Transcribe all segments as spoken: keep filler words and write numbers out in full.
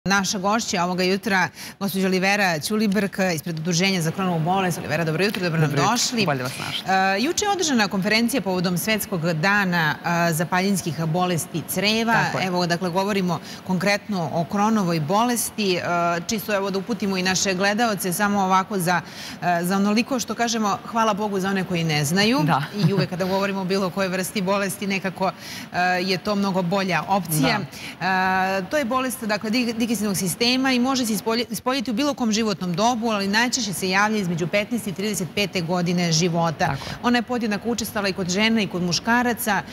Naša gošća ovoga jutra, gospođa Olivera Ćulibrk, ispred Udruženja za Kronovu bolest. Olivera, dobro jutro, dobro nam došli. Bolje vas našli. Juče je održana konferencija povodom Svetskog dana zapaljinskih bolesti creva. Evo, dakle, govorimo konkretno o Kronovoj bolesti. Čisto, evo, da uputimo i naše gledaoce, samo ovako za onoliko što kažemo, hvala Bogu za one koji ne znaju. I uvek kada govorimo o bilo kojoj vrsti bolesti, nekako je to mnogo bolja opcija. To je bolest, dakle, digestivnog sistema i može se ispoljiti u bilo kom životnom dobu, ali najčešće se javlja između petnaeste i trideset pete godine života. Ona je podjednako učestala i kod žena i kod muškaraca.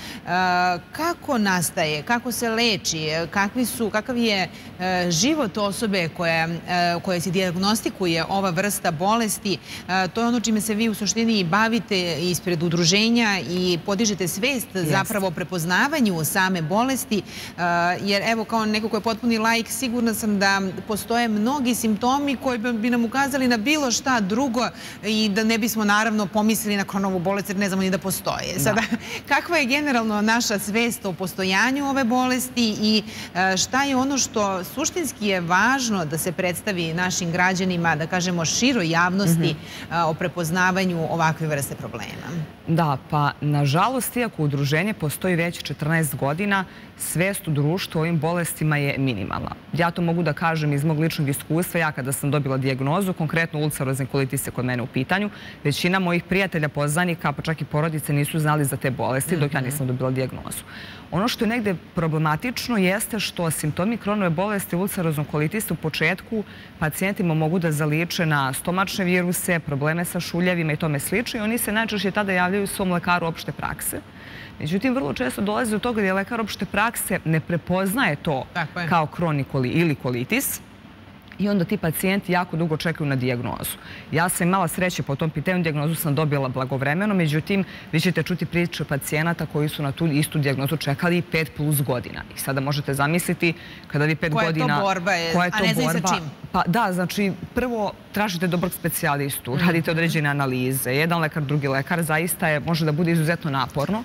Kako nastaje, kako se leči, kakav je život osobe koja se dijagnostikuje ova vrsta bolesti, to je ono čime se vi u suštini bavite ispred udruženja i podižete svest zapravo o prepoznavanju same bolesti, jer evo kao neko ko je potpuni laik, sigurno sam da postoje mnogi simptomi koji bi nam ukazali na bilo šta drugo i da ne bismo naravno pomislili na Kronovu bolest jer ne znamo ni da postoje. Sada, kakva je generalno naša svest o postojanju ove bolesti i šta je ono što suštinski je važno da se predstavi našim građanima, da kažemo široj javnosti o prepoznavanju ovakve vrste problema? Da, pa nažalost, iako udruženje postoji već četrnaest godina, svest u društvu o ovim bolestima je minimalna. Ja to mogu da kažem iz mog ličnog iskustva. Ja kada sam dobila dijagnozu, konkretno ulcerozni kolitis je kod mene u pitanju, većina mojih prijatelja, poznanika, pa čak i porodice nisu znali za te bolesti dok ja nisam dobila dijagnozu. Ono što je negde problematično jeste što simptomi Kronove bolesti ulceroznog kolitisa u početku pacijentima mogu da zaliče na stomačne viruse, probleme sa šuljevima i tome slično i oni se najčešće tada javljaju svom lekaru opšte prakse. Međutim, vrlo često dolazi do toga da lekar opšte prakse ne prepoznaje to kao kronikoli ili kolitis i onda ti pacijenti jako dugo čekaju na dijagnozu. Ja sam imala sreće po tom pitanju, dijagnozu sam dobila blagovremeno, međutim, vi ćete čuti priče pacijenata koji su na tu istu dijagnozu čekali pet plus godina. I sada možete zamisliti kada vi pet godina... Koja je to borba, a ne znaju sa čim? Pa da, znači, prvo tražite dobrog specijalistu, radite određene analize, jedan lekar, drugi lekar, zaista je, može da bude izuzetno naporno.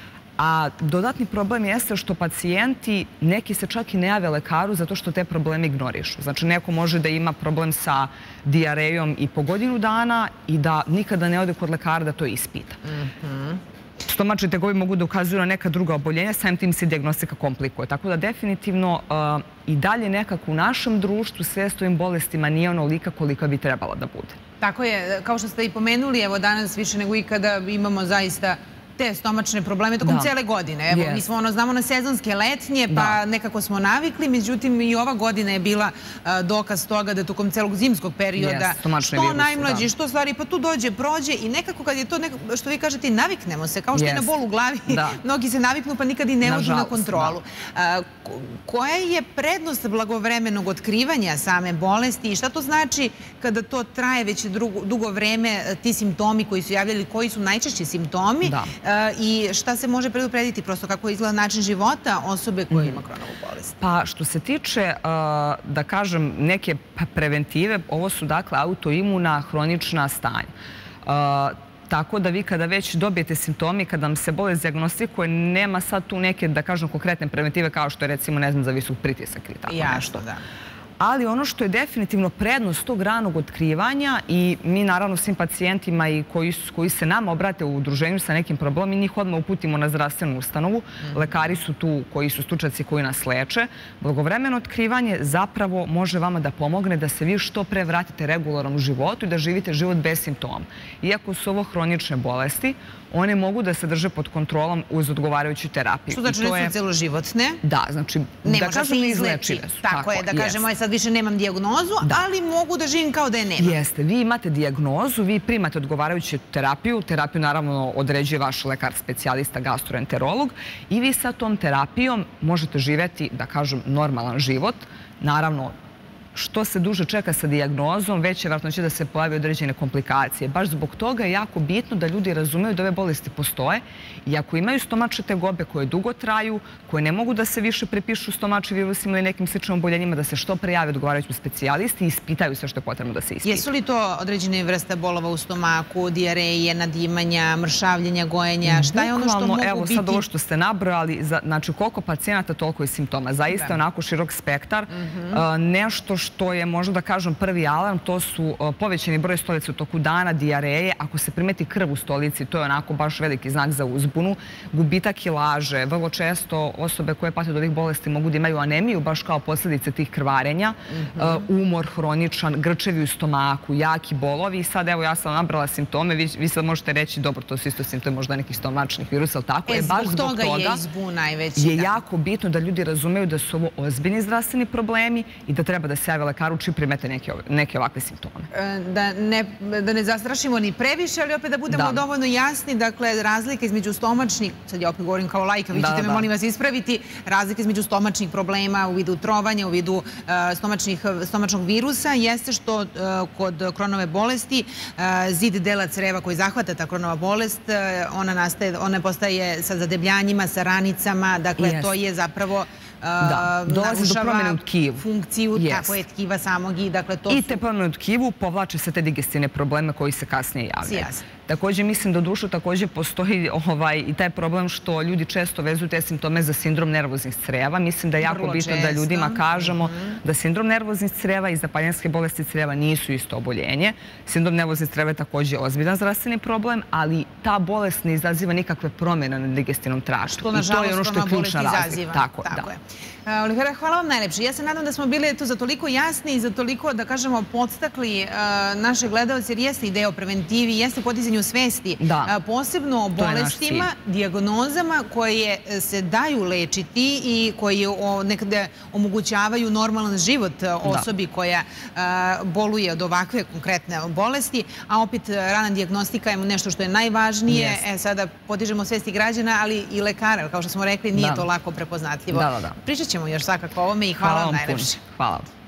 A dodatni problem jeste što pacijenti, neki se čak i ne jave lekaru zato što te probleme ignorišu. Znači, neko može da ima problem sa dijarejom i po godinu dana i da nikada ne ode kod lekara da to ispita. Stomačni tegovi mogu da ukazuju na neka druga oboljenja, samim tim se dijagnostika komplikuje. Tako da definitivno i dalje nekako u našem društvu svest o ovim bolestima nije onolika kolika bi trebala da bude. Tako je, kao što ste i pomenuli, evo danas više nego ikada imamo zaista te stomačne probleme tokom cele godine. Evo, mi smo ono, znamo na sezonske letnje, pa nekako smo navikli, međutim i ova godina je bila dokaz toga da tokom celog zimskog perioda što najmlađi, što stvari, pa tu dođe, prođe i nekako kad je to, što vi kažete, naviknemo se, kao što je na bol u glavi, mnogi se naviknu pa nikad i ne ođu na kontrolu. Koja je prednost blagovremenog otkrivanja same bolesti i šta to znači kada to traje već dugo vreme, ti simptomi koji su javljali, koji su najčešći simptomi i šta se može preduprediti, prosto kako izgleda način života osobe koja ima Kronovu bolest? Pa što se tiče, da kažem, neke preventive, ovo su dakle autoimuna hronična stanja. Tako da vi kada već dobijete simptomi, kada vam se bolest dijagnostikuje, nema sad tu neke, da kažem, konkretne preventive kao što je recimo, ne znam, za visok pritisak ili tako nešto. Jasno, da. Ali ono što je definitivno prednost tog ranog otkrivanja i mi naravno svim pacijentima i koji se nama obrate u udruženju sa nekim problemom, mi njih odmah uputimo na zdravstvenu ustanovu. Lekari su tu koji su stručnjaci koji nas leče. Blagovremeno otkrivanje zapravo može vama da pomogne da se vi što pre vratite regularnom životu i da živite život bez simptoma. Iako su ovo hronične bolesti, one mogu da se drže pod kontrolom uz odgovarajuću terapiju. Što znači da su celoživotne? Da, znači da kažem izlečive su. Tako je, da kažemo, sad više nemam dijagnozu, ali mogu da živim kao da je nemam. Jeste, vi imate dijagnozu, vi primate odgovarajuću terapiju, terapiju naravno određuje vaš lekar specijalista, gastroenterolog i vi sa tom terapijom možete živjeti, da kažem, normalan život. Naravno, što se duže čeka sa dijagnozom, veće vjerojatnoće da se pojavi određene komplikacije. Baš zbog toga je jako bitno da ljudi razumeju da ove bolesti postoje i ako imaju stomačne tegobe koje dugo traju, koje ne mogu da se više prepišu stomačnim virusima ili nekim sličnim oboljenjima, da se što pre jave odgovarajući specijalisti i ispitaju sve što je potrebno da se ispita. Jesu li to određene vrste bolova u stomaku, dijareje, nadimanja, mršavljenja, gojenja? Šta je ono što mogu biti? Evo sad ovo što ste nabrojali, znači koliko pacijenata, toliko i simptoma. Zaista je onako širok spektar. Nešto što je, možda da kažem, prvi alarm, to su povećani broj stolica u toku dana, dijareje. Ako se primeti krv u stolici, to je onako baš veliki znak za uzbunu. Gubitak kilaže. Vrlo često osobe koje pate od ovih bolesti mogu da imaju anemiju, baš kao posljedice tih krvarenja. Umor hroničan, grčevi u stomaku, jaki bolovi. I sad, evo, ja sam nabrala simptome. Vi sad možete reći, dobro, to su isto simptome možda nekih stomačnih virusa, ali tako je. Baš zbog toga je izbun najveći. Je jako bitno da ljudi razumeju da su ovo ozbiljni zdravstveni problemi i da treba da se jave lekaru čim primete neke ovakve simptome. Da ne zastrašimo ni previše, ali opet da budemo dovoljno jasni. Dakle, razlika između stomačnih, sad ja opet govorim kao lajka, vi ćete me molim vas ispraviti, razlika između stomačnih problema u vidu trovanja, u vidu stomačnog virusa, jeste što kod kronove bolesti zid dela creva koji zahvata ta kronova bolest, ona postaje sa zadebljanjima, sa ranicama, dakle, to je zapravo narušava funkciju tako je tkiva samog i dakle to su... I te promjene u tkivu povlače se te digestivne probleme koji se kasnije javljaju. Također mislim da u društvu također postoji i taj problem što ljudi često vezuju te simptome za sindrom nervoznih creva. Mislim da je jako bitno da ljudima kažemo da sindrom nervoznih creva i zapaljenske bolesti creva nisu isto oboljenje. Sindrom nervoznih creva je također ozbiljan zdravstveni problem, ali ta bolest ne izaziva nikakve promjene na digestivnom traktu. Što nažalost ona bolest izaziva. Tako je. Olivera, hvala vam najlepše. Ja se nadam da smo bili tu za toliko jasni i za toliko, da kažemo, podstakli naše gledalce, jer jeste ideja o preventivi, jeste podizanju svesti, posebno o bolestima, dijagnozama koje se daju lečiti i koje nekada omogućavaju normalan život osobi koja boluje od ovakve konkretne bolesti, a opet rana dijagnostika je nešto što je najvažnije. Sada podižemo svesti građana, ali i lekara, kao što smo rekli, nije to lako prepoznatljivo. Pričat ćemo još svakako o ovome i hvala vam najlepše. Hvala.